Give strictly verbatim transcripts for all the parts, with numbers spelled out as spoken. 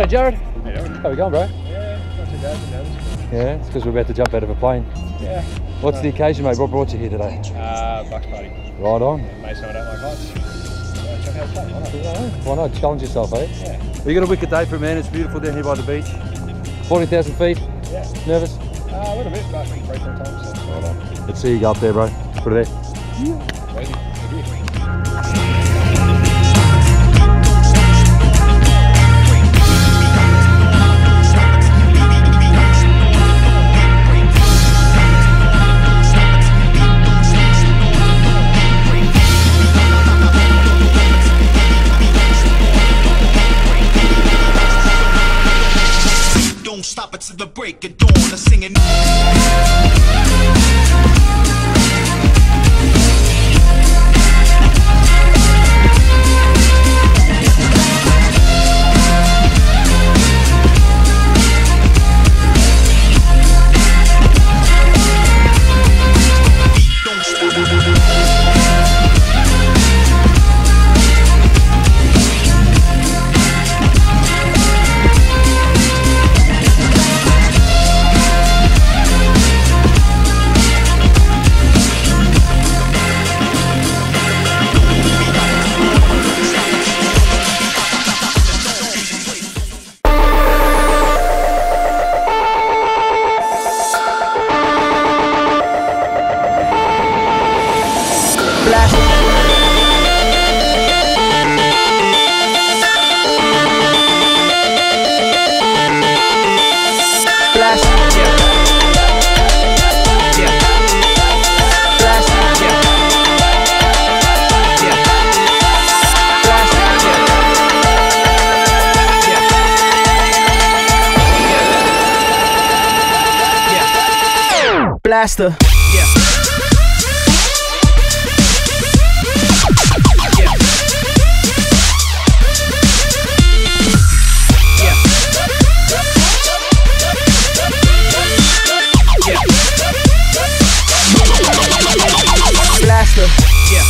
Jared. Hey, how we going, bro? Yeah, not too bad, bad. Yeah, it's because we're about to jump out of a plane. Yeah. What's the occasion, mate? What brought you here today? Uh, Bucks party. Right on. Mate, someone don't like heights. So check out the plane, why not? Yeah, why not? Challenge yourself, eh? Yeah. You got a wicked day for a man. It's beautiful down here by the beach. fourteen thousand feet. Yeah. Nervous? Uh, a little bit, but great for a time, so. Right on. Let's see you go up there, bro. Put it there. Yeah. Waiting. Don't stop it to the break of dawn. I'm singing. Blaster. Yeah. Yeah. Yeah. Yeah. Blaster. Yeah.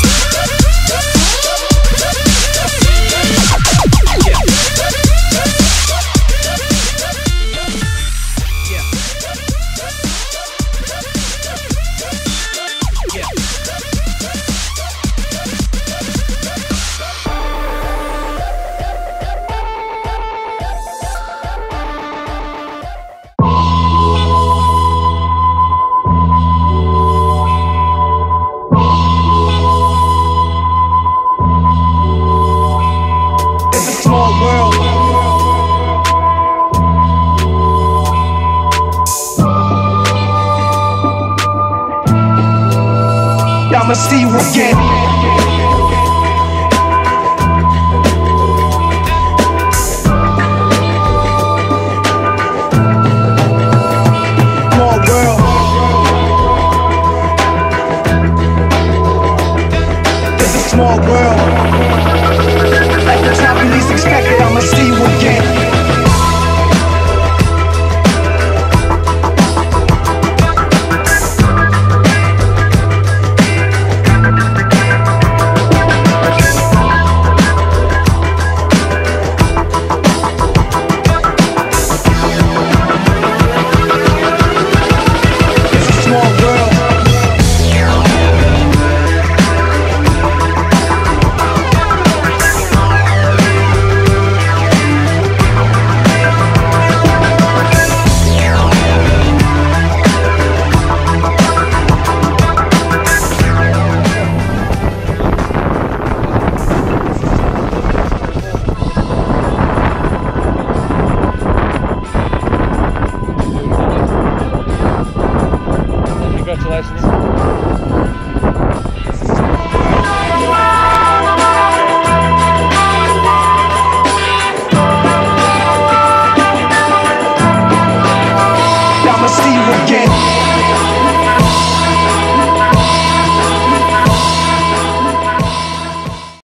I'ma see you again. Small world. It's a small world. Like the time you least expected, I'ma see you again.